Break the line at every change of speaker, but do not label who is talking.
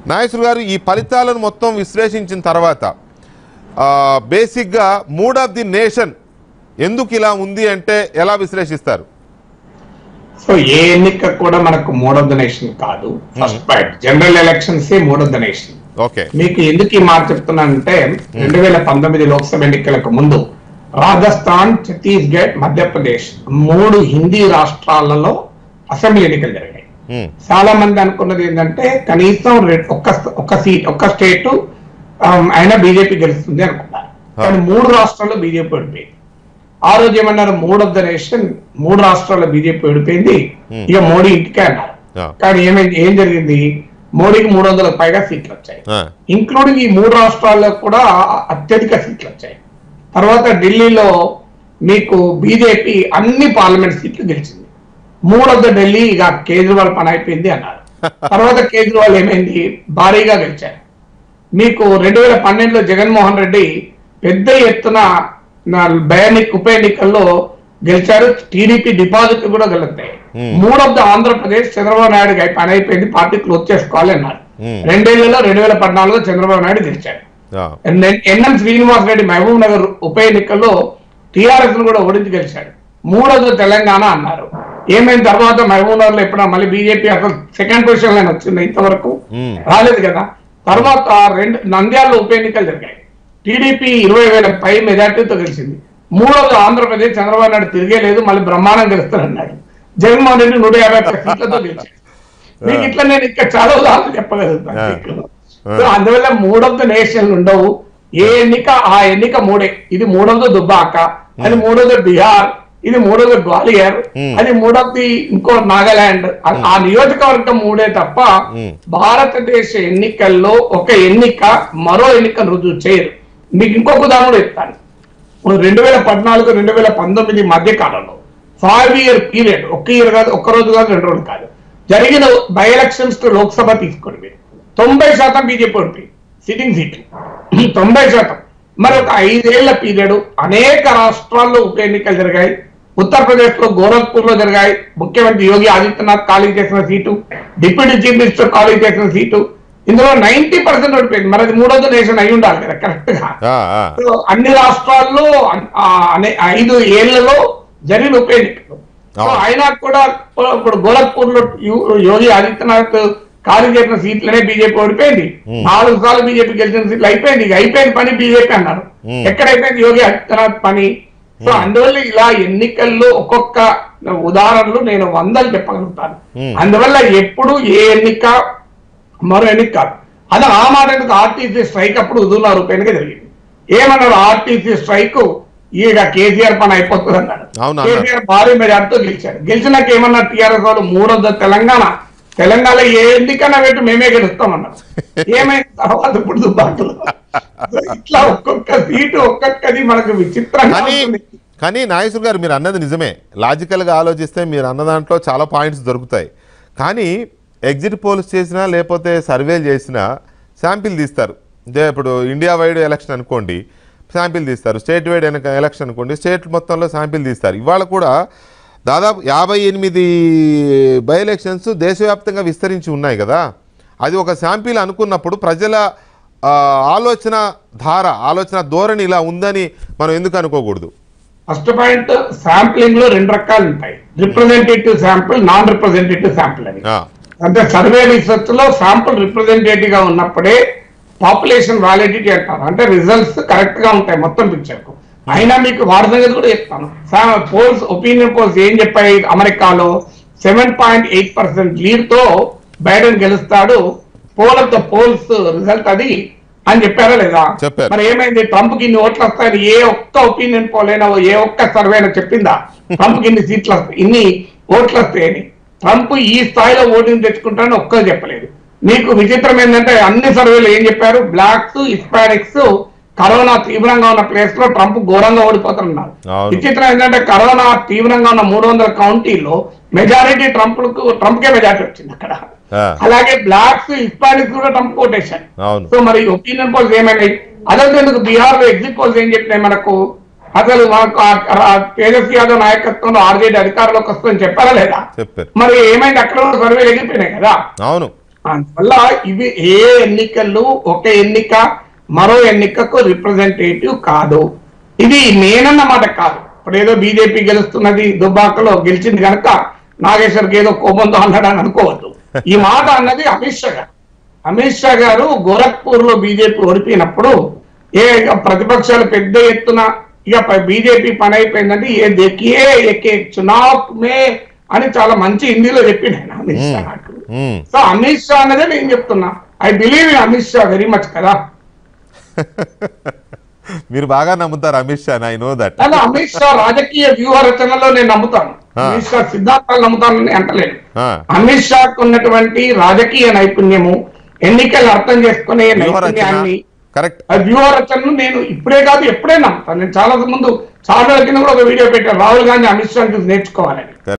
నాగేశ్వర్ గారు ఈ ఫలితాలను మొత్తం విశ్లేషించిన తర్వాత బేసిక్గా మూడ్ ఆఫ్ ది నేషన్ ఎందుకు ఇలా ఉంది అంటే ఎలా విశ్లేషిస్తారు?
సో ఏ ఎన్నిక కూడా మనకు మూడ్ ఆఫ్ ద నేషన్ కాదు. First point, general elections mood of the nation.
Okay,
మీకు ఎందుకు ఈ మాట చెప్తున్నానంటే 2019 లోక్సభ ఎన్నికలకు ముందు రాజస్థాన్, ఛత్తీస్గఢ్, మధ్యప్రదేశ్ 3 హిందీ రాష్ట్రాలలో అసెంబ్లీ ఎన్నికలు జరిగాయి. చాలా మంది అనుకున్నది ఏంటంటే కనీసం ఒక్క స్టేట్ అయినా బీజేపీ గెలుస్తుంది అనుకున్నారు. కానీ 3 రాష్ట్రాల్లో బీజేపీ ఓడిపోయింది. ఆ రోజు ఏమన్నారు, మూడ్ ఆఫ్ ద నేషన్, 3 రాష్ట్రాల్లో బీజేపీ ఓడిపోయింది, ఇక మోడీ ఇంటికే అన్నారు. కానీ ఏం జరిగింది, మోడీకి 300కు పైగా సీట్లు వచ్చాయి. ఇంక్లూడింగ్ ఈ 3 రాష్ట్రాల్లో కూడా అత్యధిక సీట్లు వచ్చాయి. తర్వాత ఢిల్లీలో మీకు బీజేపీ అన్ని పార్లమెంట్ సీట్లు గెలిచింది. 3 ఆఫ్ ద ఢిల్లీ ఇక కేజ్రీవాల్ పని అయిపోయింది అన్నారు. తర్వాత కేజ్రీవాల్ ఏమైంది, భారీగా గెలిచారు. మీకు 2012లో జగన్మోహన్ రెడ్డి పెద్ద ఎత్తున ఉప ఎన్నికల్లో గెలిచారు. టీడీపీ డిపాజిట్ కూడా గెలుస్తాయి. 3 ఆఫ్ ద ఆంధ్రప్రదేశ్ చంద్రబాబు నాయుడు పని అయిపోయింది, పార్టీ క్లోజ్ చేసుకోవాలి అన్నారు. 2 ఏళ్లలో 2014లో చంద్రబాబు నాయుడు గెలిచారు. ఎన్ఎం శ్రీనివాస్ రెడ్డి మహబూబ్ నగర్ ఉప ఎన్నికల్లో టీఆర్ఎస్ ను కూడా ఓడించి గెలిచాడు. 3వది తెలంగాణ అన్నారు. ఏమైంది తర్వాత మహబూబ్ నగర్ లో ఎప్పుడన్నా మళ్ళీ బీజేపీ అసలు సెకండ్ పొజిషన్ లైన్ వచ్చింది, ఇంతవరకు రాలేదు కదా. తర్వాత నంద్యాలలో ఉప ఎన్నికలు జరిగాయి. టీడీపీ 20,000 పై మెజార్టీతో గెలిచింది. 3వది ఆంధ్రప్రదేశ్ చంద్రబాబు నాయుడు తిరిగేలేదు, మళ్ళీ బ్రహ్మాండం గెలుస్తారన్నాడు. జగన్మోహన్ రెడ్డి 150 సీట్లతో గెలిచాడు. మీకు ఇట్లా నేను ఇంకా చాలా ఉదాహరణలు చెప్పగలుగుతాను. అందువల్ల మూడ్ ఆఫ్ ద నేషన్ ఉండవు. ఏ ఎన్నిక ఆ ఎన్నిక 3. ఇది 3వది దుబ్బాక, అది 3వది బీహార్, ఇది 3వది గ్వాలియర్, అది 3వది ఇంకో నాగాలాండ్. ఆ నియోజకవర్గం 3 తప్ప భారతదేశ ఎన్నికల్లో ఒక ఎన్నిక మరో ఎన్నికను రుజువు చేయరు. మీకు ఇంకొక ఉదాహరణ చెప్తాను. 2014-2019 మధ్య కాలంలో 5 ఇయర్ పీరియడ్, ఒక్క ఇయర్ కాదు, ఒక్క రోజు కాదు, 2 రోజులు కాదు, జరిగిన బై ఎలక్షన్స్ లోక్సభ తీసుకోండి మీరు, 90% బీజేపీ ఓడిపోయింది సిట్టింగ్ సీట్లు, 90%. మరి ఒక 5 ఏళ్ల పీరియడ్ అనేక రాష్ట్రాల్లో ఉప ఎన్నికలు జరిగాయి. ఉత్తరప్రదేశ్ లో గోరఖ్పూర్ లో జరిగాయి. ముఖ్యమంత్రి యోగి ఆదిత్యనాథ్ ఖాళీ చేసిన సీటు, డిప్యూటీ చీఫ్ మినిస్టర్ ఖాళీ చేసిన సీటు, ఇందులో 90% ఓడిపోయింది. మరి అది 3వ దేశం అయి ఉండాలి కదా కరెక్ట్ గా. అన్ని రాష్ట్రాల్లో 5 ఏళ్లలో జరిగిన ఉప ఎన్నికలు. అయినా కూడా ఇప్పుడు గోరఖ్పూర్ లో యోగి ఆదిత్యనాథ్ ఖాళీ చేసిన సీట్లనే బీజేపీ ఓడిపోయింది. 4 సార్లు బీజేపీ గెలిచిన సీట్లు అయిపోయింది. అయిపోయిన పని బీజేపీ అన్నారు. ఎక్కడైపోయింది యోగి ఆదిత్యనాథ్ పని. సో అందువల్ల ఇలా ఎన్నికల్లో ఒక్కొక్క ఉదాహరణలు నేను 100 చెప్పగలుగుతాను. అందువల్ల ఎప్పుడు ఏ ఎన్నిక మరో ఎన్నిక కాదు. అది ఆ మాట ఎందుకు, ఆర్టీసీ స్ట్రైక్ అప్పుడు హుజూర్నగర్ ఉప ఎన్నిక జరిగింది. ఏమన్నారు, ఆర్టీసీ స్ట్రైక్ ఈడ కేసీఆర్ పని అయిపోతుంది అన్నాడు. కేసీఆర్ భారీ మెజార్టీతో గెలిచాడు. గెలిచినాక ఏమన్నా టీఆర్ఎస్ వాళ్ళు 3వది తెలంగాణ ఏ ఎన్నికన్నా పెట్టి మేమే గెలుస్తామన్నారు. ఏమైంది తర్వాత ఇప్పుడు దుబ్బాకలో ఇట్లా ఒక్కొక్క సీటు ఒక్కొక్కది మనకు విచిత్రంగా.
కానీ నాగేశ్వర్ గారు మీరు అన్నది నిజమే. లాజికల్గా ఆలోచిస్తే మీరు అన్న దాంట్లో చాలా పాయింట్స్ దొరుకుతాయి. కానీ ఎగ్జిట్ పోల్స్ చేసినా లేకపోతే సర్వేలు చేసినా శాంపిల్ తీస్తారు. అంటే ఇప్పుడు ఇండియా వైడ్ ఎలక్షన్ అనుకోండి, శాంపిల్ తీస్తారు. స్టేట్ వైడ్ ఎలక్షన్ అనుకోండి, స్టేట్ మొత్తంలో శాంపిల్ తీస్తారు. ఇవాళ కూడా దాదాపు 58 బై ఎలక్షన్స్ దేశవ్యాప్తంగా విస్తరించి ఉన్నాయి కదా. అది ఒక శాంపిల్ అనుకున్నప్పుడు ప్రజల ఆలోచన ధోరణి ఇలా ఉందని మనం ఎందుకు అనుకోకూడదు?
ఫస్ట్ పాయింట్, శాంప్లింగ్ లో 2 రకాలు ఉంటాయి, representative sample, non representative sample అని. అంటే సర్వే రీసెర్చ్ లో శాంపుల్ రిప్రజెంటేటివ్ గా ఉన్నప్పుడే పాపులేషన్ వ్యాలిడిటీ అంటారు. అంటే రిజల్ట్స్ కరెక్ట్ గా ఉంటాయి మొత్తం పిక్చర్ కు. అయినా మీకు వారి సంగతి కూడా చెప్తాను. పోల్స్, ఒపీనియన్ పోల్స్ ఏం చెప్పాయి, అమెరికాలో 7.8% లీడ్ తో బైడెన్ గెలుస్తాడు, పోల్స్ రిజల్ట్ అది అని చెప్పారా లేదా? మరి ఏమైంది, ట్రంప్ కి ఇన్ని ఓట్లు వస్తాయని ఏ ఒక్క ఒపీనియన్ పోల్ అయినా ఏ ఒక్క సర్వే అయినా చెప్పిందా ట్రంప్ కి ఇన్ని సీట్లు వస్తాయి, ఇన్ని ఓట్లు వస్తాయని? ట్రంప్ ఈ స్థాయిలో ఓటింగ్ తెచ్చుకుంటానని ఒక్కరు చెప్పలేదు. మీకు విచిత్రం ఏంటంటే అన్ని సర్వేలు ఏం చెప్పారు, బ్లాక్స్, హిస్పానిక్స్ కరోనా తీవ్రంగా ఉన్న ప్లేస్ లో ట్రంప్ ఘోరంగా ఓడిపోతున్నారు. విచిత్రం ఏంటంటే కరోనా తీవ్రంగా ఉన్న 300 కౌంటీలో మెజారిటీ ట్రంప్కే మెజారిటీ వచ్చింది అక్కడ. అలాగే బ్లాక్స్, హిస్పానిక్స్ కూడా ట్రంప్ ఓటేశారు. సో మరి ఒపీనియన్ పోల్స్ ఏమైనాయి? అదేందుకు బీహార్ లో ఎగ్జిట్ పోల్స్ ఏం చెప్పినాయి మనకు, అసలు మనకు తేజస్వి యాదవ్ నాయకత్వంలో ఆర్జేడీ అధికారంలోకి వస్తుందని చెప్పారా లేదా? మరి ఏమైంది, అక్కడ సర్వేలు ఎగిరిపోయినాయి కదా. అందువల్ల ఇవి ఏ ఎన్నికలు ఒక ఎన్నిక మరో ఎన్నికకు రిప్రజెంటేటివ్ కాదు. ఇది నేనన్న మాట కాదు. ఇప్పుడు ఏదో బీజేపీ గెలుస్తున్నది, దుబ్బాకలో గెలిచింది కనుక నాగేశ్వర్కి ఏదో కోపంతో అన్నాడని అనుకోవద్దు. ఈ మాట అన్నది అమిత్ షా గారు. అమిత్ షా గారు గోరఖ్పూర్ లో బీజేపీ ఓడిపోయినప్పుడు ప్రతిపక్షాలు పెద్ద ఎత్తున ఇక బీజేపీ పని అయిపోయిందంటే ఏ దేకియే ఎకే చునావ్ మే అని చాలా మంచి హిందీలో చెప్పిండు ఆయన అమిత్ షా నాకు. సో అమిత్ షా అన్నదే నేను చెప్తున్నా. I believe in Amit Shah very much కదా.
మీరు బాగా నమ్ముతారు Amit Shah, I know that.
అలా అమిత్ షా రాజకీయ వ్యూహ రచనలో నేను నమ్ముతాను. అమిత్ షా సిద్ధాంతాలు నమ్ముతానని అంటలేను. అమిత్ షాకు ఉన్నటువంటి రాజకీయ నైపుణ్యము, ఎన్నికలు అర్థం చేసుకునే నైపుణ్యాన్ని, వ్యూహ రచనను నేను ఇప్పుడే కాదు ఎప్పుడే నమ్ముతాను. నేను చాలా ముందు చాలా కింద కూడా ఒక వీడియో పెట్టాను, రాహుల్ గాంధీ అమిత్ షా చూసి నేర్చుకోవాలని.